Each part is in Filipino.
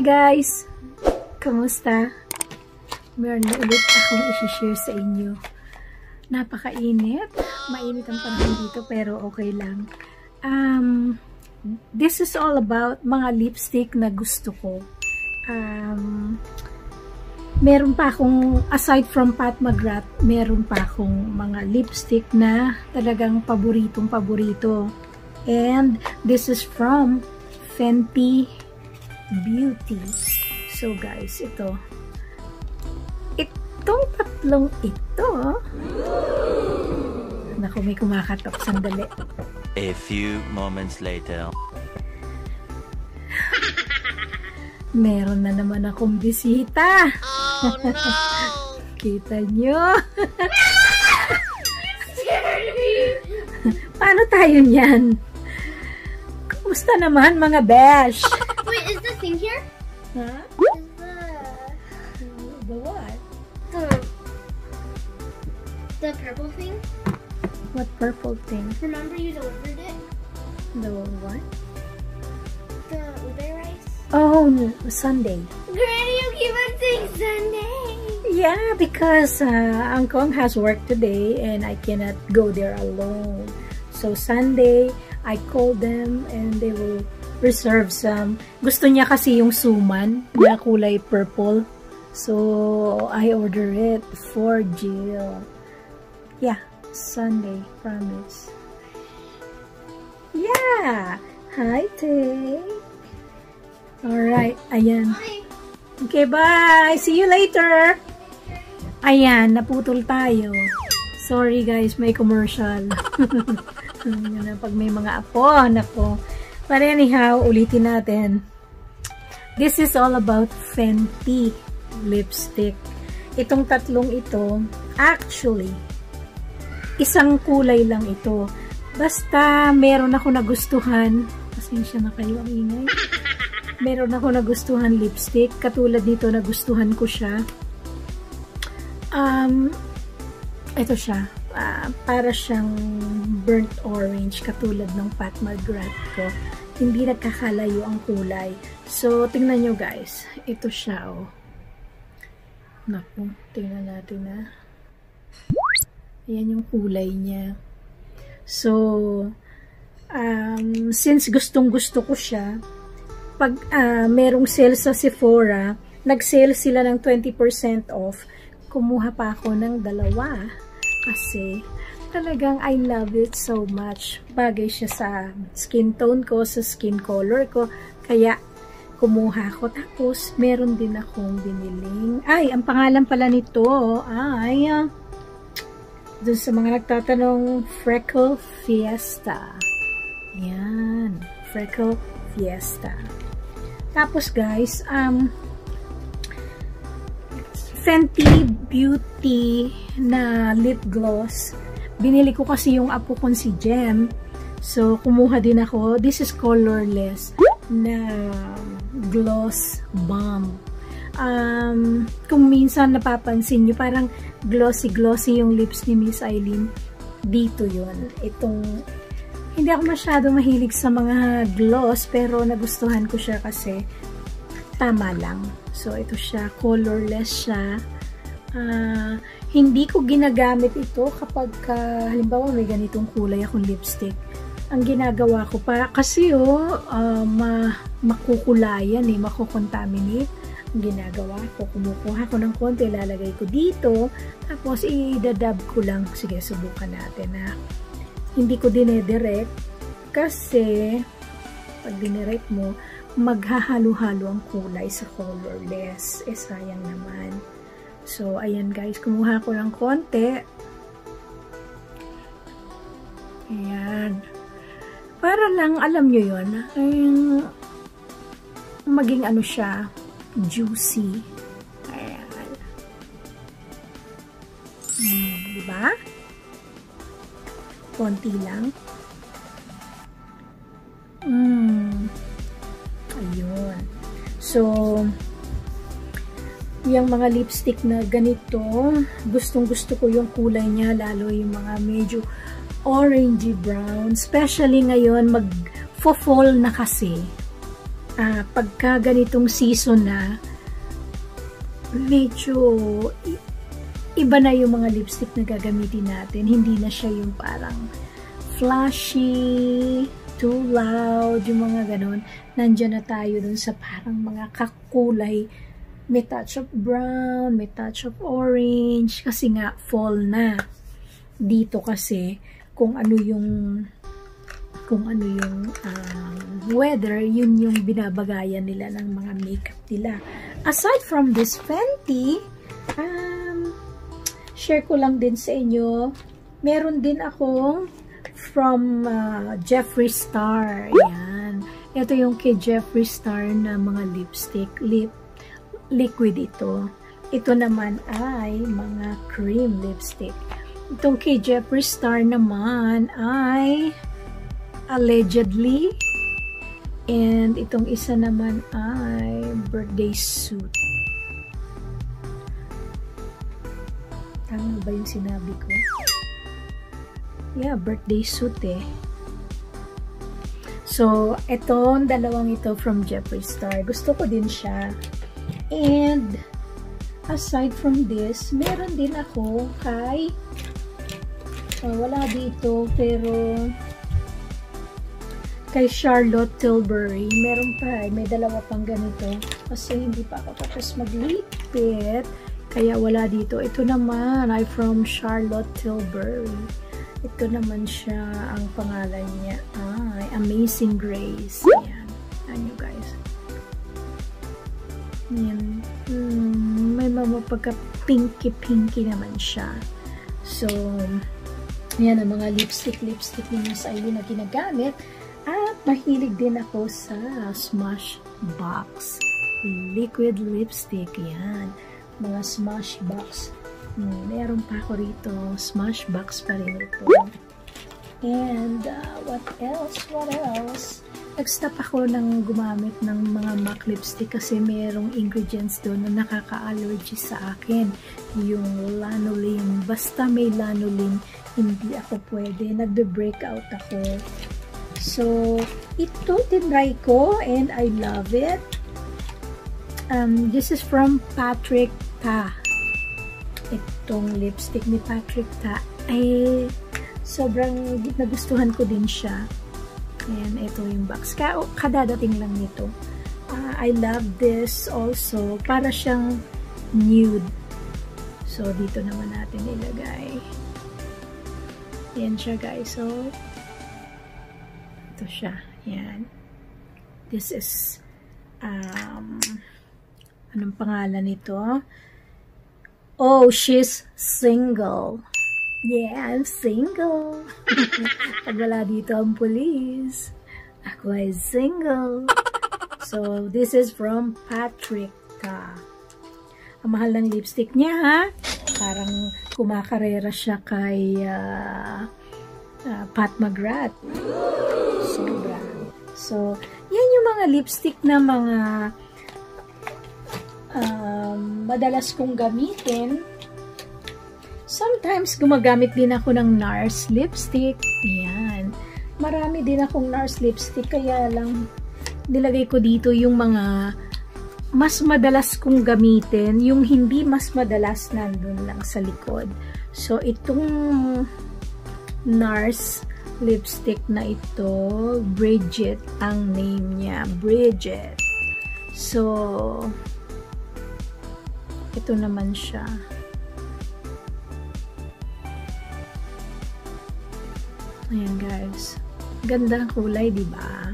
guys! Kamusta? Meron na ulit akong isi-share sa inyo. Napakainit. Mainit ang panahon dito pero okay lang. This is all about mga lipstick na gusto ko. Meron pa akong, aside from Pat McGrath, meron pa akong mga lipstick na talagang paboritong-paborito. And this is from Fenty Beauty. So guys, itong tatlong ito, naku, may kumakatok, sandali. A few moments later. Meron na naman akong bisita. Oh, no. Kita nyo? Paano tayo niyan? Kumusta naman mga besh? Wait, is the thing here? Huh? The what? The purple thing? What purple thing? Remember you delivered it? The what? The ube rice? Oh, Sunday. Granny, you keep on saying Sunday. Yeah, because Angkong has work today and I cannot go there alone. So Sunday, I called them and they will reserve some. Gusto niya kasi yung suman na kulay purple. So I order it for Jill. Yeah, Sunday, promise. Yeah! Hi, Tay! Alright, ayan. Bye. Okay, bye! See you later! Ayan, naputol tayo. Sorry guys, may commercial. Pag may mga apo, nako. But anyhow, ulitin natin. This is all about Fenty lipstick. Itong tatlong ito, actually, isang kulay lang ito. Basta meron ako nagustuhan. Pasensya na kayo, ang ingay. Meron ako nagustuhan lipstick. Katulad nito, nagustuhan ko siya. Ito siya. Para siyang burnt orange. Katulad ng Pat McGrath ko. Hindi nagkakalayo ang kulay. So, tingnan nyo guys. Ito siya, oh. Naku, tingnan natin na. Ayan yung kulay niya. So, since gustong-gusto ko siya, pag merong sale sa Sephora, nag-sale sila ng 20% off. Kumuha pa ako ng dalawa kasi talagang I love it so much. Bagay siya sa skin tone ko, sa skin color ko. Kaya, kumuha ko. Tapos, meron din akong biniling. Ay, ang pangalan pala nito ay dun sa mga nagtatanong, Freckle Fiesta. Ayan. Freckle Fiesta. Tapos guys, Fenty Beauty na lip gloss. Binili ko kasi yung apo kong si Jem. So, kumuha din ako. This is colorless na gloss bomb. Kung minsan napapansin nyo, parang glossy-glossy yung lips ni Miss Eileen. Dito yun. Itong, hindi ako masyado mahilig sa mga gloss, pero nagustuhan ko siya kasi tama lang. So, ito siya. Colorless siya. Hindi ko ginagamit ito kapag halimbawa may ganitong kulay akong lipstick. Ang ginagawa ko pa, kasi makukulayan makukontaminate. Ang ginagawa ko, kumukuha ko ng konti, ilalagay ko dito, tapos idadab ko lang. Sige, subukan natin na. Hindi ko dinedirect kasi pag dinirect mo, maghahalo-halo ang kulay sa colorless. Sayang naman. So, ayan guys, kumuha ko ng konti. Ayan. Para lang, alam nyo yun, maging ano siya, juicy. Ayan. Diba? Konti lang. Ayun. So, yung mga lipstick na ganito, gustong-gusto ko yung kulay niya, lalo yung mga medyo orangey brown. Especially ngayon, mag-fall na kasi. pagka ganitong season na, medyo iba na yung mga lipstick na gagamitin natin. Hindi na siya yung parang flashy, too loud, yung mga ganon. Nandiyan na tayo dun sa parang mga kakulay. May touch of brown, may touch of orange. Kasi nga, fall na. Dito kasi, kung ano yung weather, yun yung binabagayan nila ng mga makeup nila. Aside from this Fenty, share ko lang din sa inyo, meron din akong from Jeffree Star. Ayan. Ito yung kay Jeffree Star na mga lipstick. Liquid ito. Ito naman ay mga cream lipstick. Itong kay Jeffree Star naman ay allegedly. And itong isa naman ay birthday suit. Tama ba yung sinabi ko? Yeah, birthday suit eh. So, etong dalawang ito from Jeffree Star. Gusto ko din siya. And, aside from this, meron din ako kay, wala dito, pero, kay Charlotte Tilbury. Meron pa, may dalawa pang ganito. Kasi hindi pa ako tapos maglipit. Kaya wala dito. Ito naman ay from Charlotte Tilbury. Ito naman siya, ang pangalan niya ay Amazing Grace. Ayan. Ayan nyo guys. Ayan. May mga pagka-pinky-pinky naman siya. So, ayan ang mga lipstick ni Miss Aileen na ginagamit. At mahilig din ako sa Smashbox. Liquid lipstick. Ayan. Mga Smashbox. Meron pa ako rito. Smashbox pa rin ito. And, what else? Nag-stop ako ng gumamit ng mga MAC lipstick kasi merong ingredients doon na nakaka-allergy sa akin. Yung lanolin. Basta may lanolin, hindi ako pwede. Nagbe-breakout ako. So, ito tinry ko and I love it. This is from Patrick Ta. Itong lipstick ni Patrick Ta ay sobrang nagustuhan ko din siya. Ayan, ito yung box. Kadadating lang nito. I love this also. Para siyang nude. So, dito naman natin ilagay. Ayan siya guys. So, ito siya. Ayan. This is anong pangalan nito? Oh, she's single. Yeah, I'm single. Pag wala dito ang police, ako ay single. So, this is from Patrick Ta. Ang mahal ng lipstick niya, ha? Parang kumakarera siya kay Pat McGrath. Sobra. So, yan yung mga lipstick na mga madalas kong gamitin. Sometimes, gumagamit din ako ng NARS lipstick. Ayan. Marami din akong NARS lipstick. Kaya lang, nilagay ko dito yung mga mas madalas kong gamitin. Yung hindi mas madalas nandun lang sa likod. So, itong NARS lipstick na ito, Bridget ang name niya. Bridget. So, ito naman siya. Ayan guys. Ganda ng kulay, diba?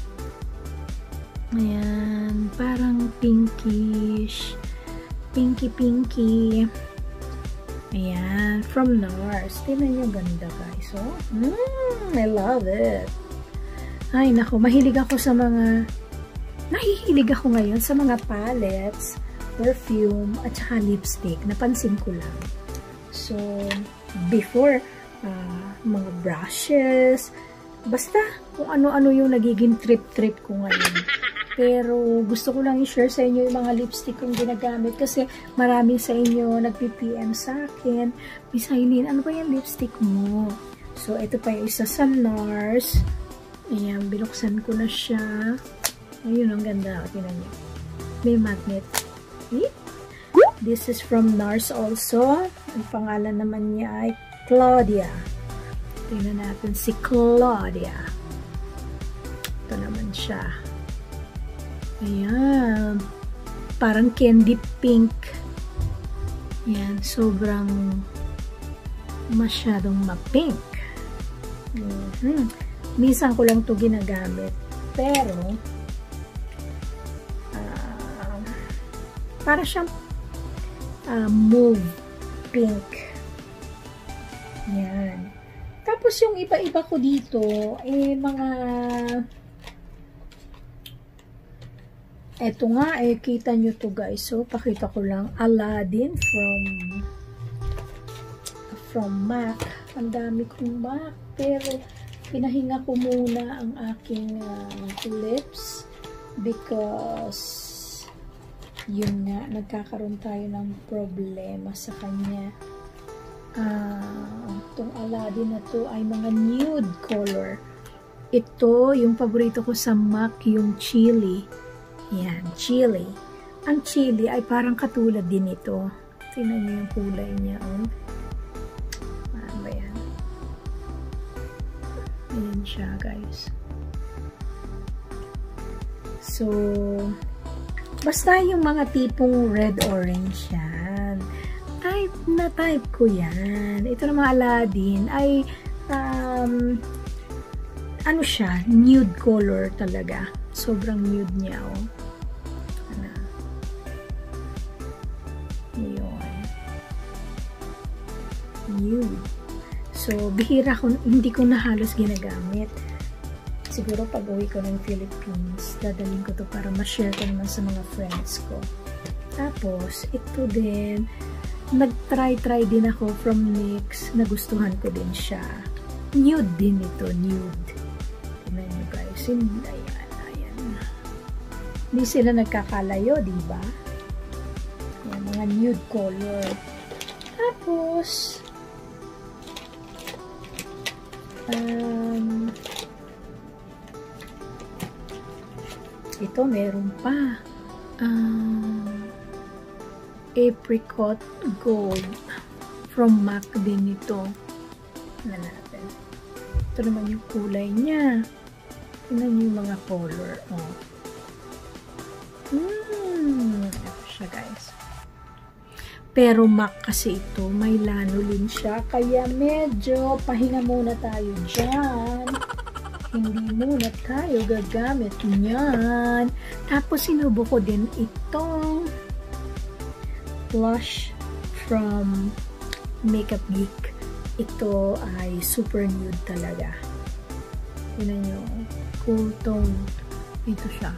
Ayan. Parang pinkish. Pinky. Ayan. From NARS. Tingnan nyo, ganda guys. Oh, I love it. Ay, naku. Mahilig ako sa mga nahihilig ako ngayon sa mga palettes, perfume, at saka lipstick. Napansin ko lang. So, before, mga brushes, basta kung ano-ano yung nagiging trip ko ngayon. Pero gusto ko lang i-share sa inyo yung mga lipstick kong ginagamit kasi marami sa inyo nagpi-PM sa akin. Miss Aileen, ano ba yung lipstick mo? So, ito pa yung isa sa NARS. Ayan, binuksan ko na siya. Ayun, ang ganda. Tingnan niyo. May magnet. See? This is from NARS also. Ang pangalan naman niya ay Claudia. Tingnan natin si Claudia. Ito naman siya. Ayan. Parang candy pink. Ayan. Sobrang masyadong ma-pink. Minsan ko lang ito ginagamit. Pero, para siyang mauve pink. Yan. Tapos yung iba-iba ko dito, mga eto nga, kita nyo to guys. So, pakita ko lang. Aladdin from MAC. Ang dami kong MAC. Pero, pinahinga ko muna ang aking lips because yun nga, nagkakaroon tayo ng problema sa kanya. Itong Aladdin na to ay mga nude color. Ito, yung paborito ko sa MAC, yung chili. Yan, chili. Ang chili ay parang katulad din ito. Tingnan niyo yung kulay niya. Ano ba yan? Ayan siya, guys. So, basta yung mga tipong red-orange yan. Type ko yan. Ito na mga Aladdin ay ano siya, nude color talaga. Sobrang nude niya, oh. Ano? Yun. Nude. So, bihira ko, hindi ko na halos ginagamit. Siguro pag uwi ko ng Philippines, dadalhin ko to para ma-share ko naman sa mga friends ko. Tapos, ito din, nag-try din ako from NYX, nagustuhan ko din siya. Nude din ito, nude. Tignan nyo guys, ayan. Hindi sila nagkakalayo, diba? Ayan, mga nude color. Tapos, ito meron pa. Apricot Gold from MAC din ito. Tignan natin. Ito naman yung kulay niya. Tignan yung mga color. Oh. Ito siya guys. Pero MAC kasi ito, may lanolin siya. Kaya medyo pahinga muna tayo dyan. Hindi muna tayo gagamit niyan. Tapos sinubo ko din itong blush from Makeup Geek. Ito ay super nude talaga. Tignan nyo. Cool tone. Ito siya.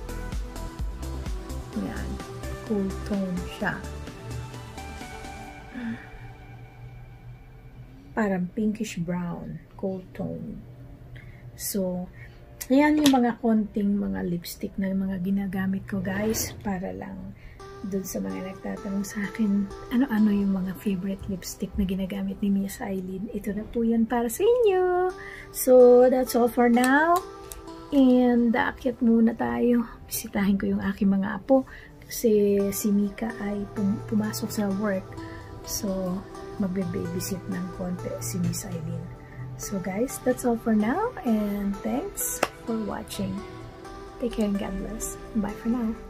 Yan. Cool tone siya. Parang pinkish brown. Cool tone. So, ayan yung mga konting mga lipstick na mga ginagamit ko guys. Para lang doon sa mga nagtatanong sa akin, ano-ano yung mga favorite lipstick na ginagamit ni Miss Eileen. Ito na po yan para sa inyo. So, that's all for now. And, aakyat muna tayo. Bisitahin ko yung aking mga apo. Kasi si Mika ay pumasok sa work. So, magbe-babysit ng konti si Miss Eileen. So, guys, that's all for now. And thanks for watching. Take care and God bless. Bye for now.